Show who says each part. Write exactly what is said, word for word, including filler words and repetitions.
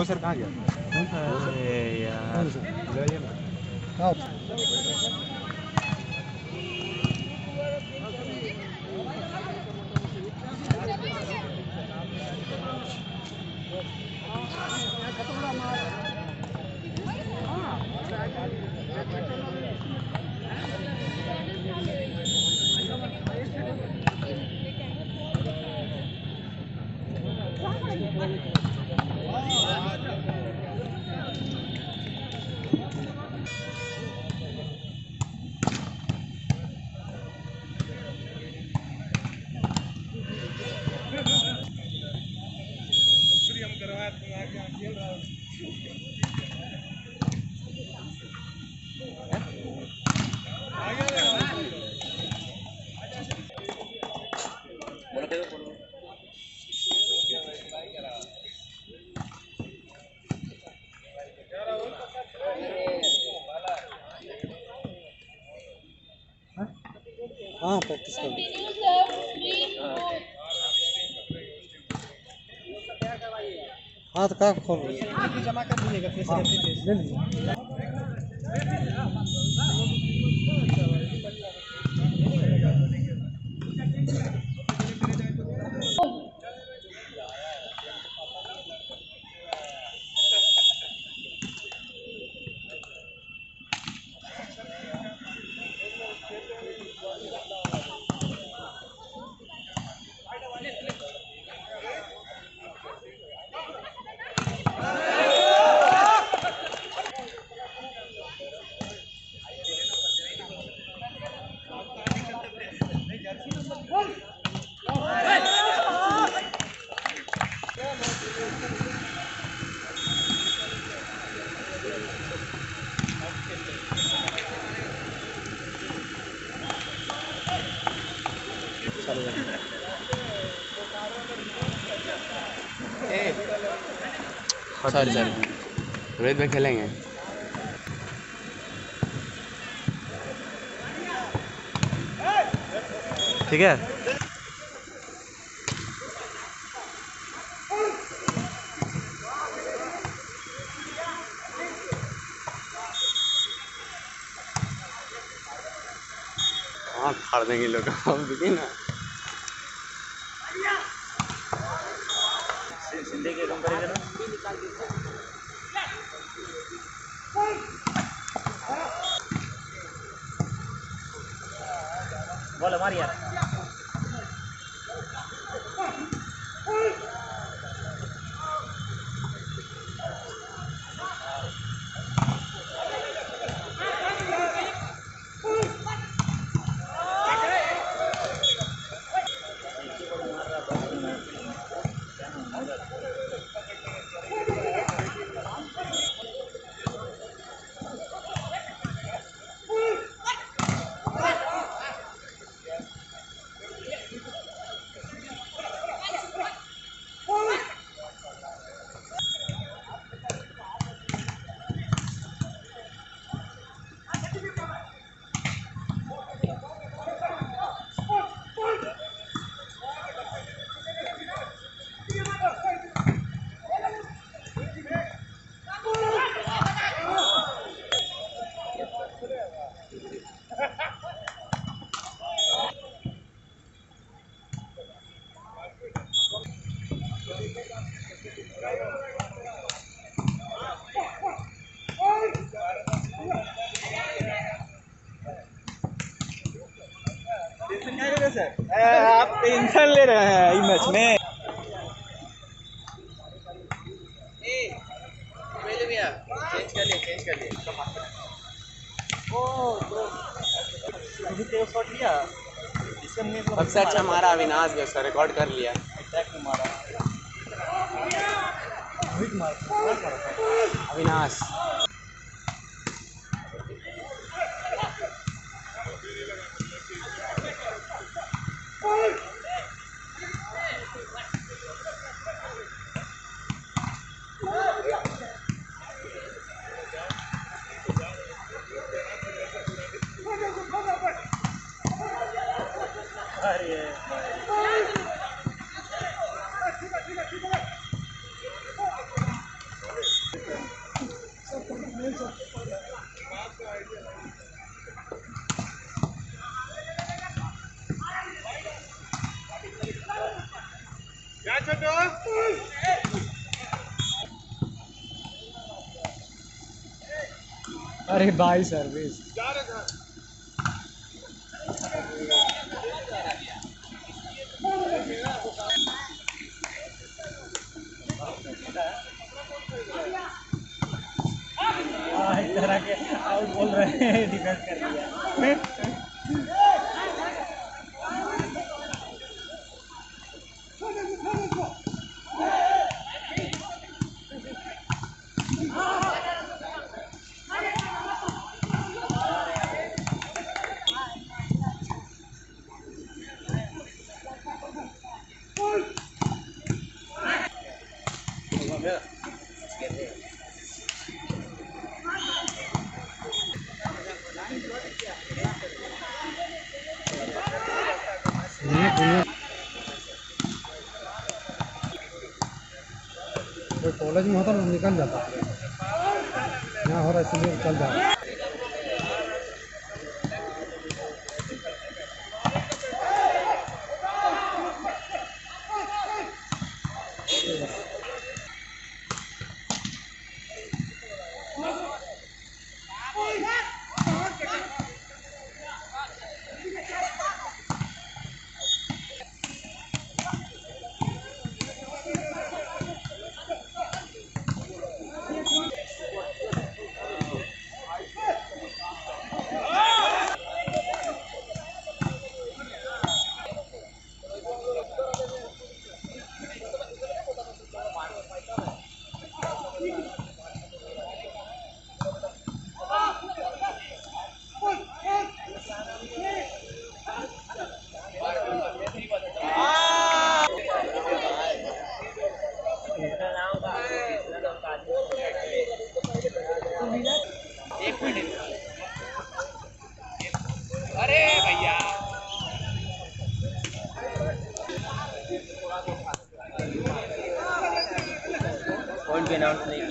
Speaker 1: Sir कहाँ गया?
Speaker 2: अरे यार
Speaker 1: हाँ प्रैक्टिस कर हाँ तो कहाँ खोल रही है? जमा कर दीजिएगा फिर से ले लीजिए।
Speaker 2: सॉरी सॉरी रोहित में खेलेंगे।
Speaker 1: ठीक है।
Speaker 2: हाँ फाड़ देंगे लोग अब देखिए ना।
Speaker 1: सिंधे के कम करेगा ना। बॉल हमारी यार। आप टेंशन ले रहे हैं इस मैच में। चेंज कर लिए चेंज कर लिए शॉट लिया।
Speaker 2: सबसे अच्छा मारा अविनाश भी उसका रिकॉर्ड कर लिया।
Speaker 1: मारा
Speaker 2: अविनाश
Speaker 1: अरे भाई सर्विस इस तरह के आउट बोल रहे हैं, डिफेंस कर दिया। कॉलेज में होता ना निकल जाता, यहाँ हो रहा है इसलिए चल जा रहा है।
Speaker 2: एक मिनट, अरे भैया पॉइंट भी अनाउंस नहीं